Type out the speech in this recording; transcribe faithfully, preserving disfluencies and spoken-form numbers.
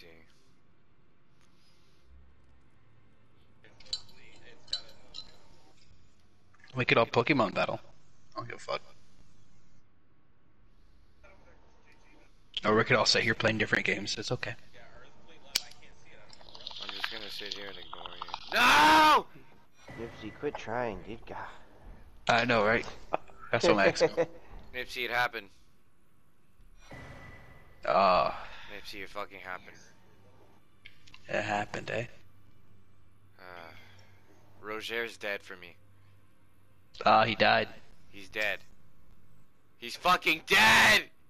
see. Make it all Pokemon battle. I don't give a fuck. Or we could all sit here playing different games. It's okay. I'm just gonna sit here and ignore you. No! Nipsey, quit trying, dude. God. I know, right? That's what I'm asking. Nipsey, it happened. Ah, uh, Nipsey, it fucking happened. it happened, eh? Uh, Roger's dead for me. Ah, uh, he died. He's dead. He's fucking dead!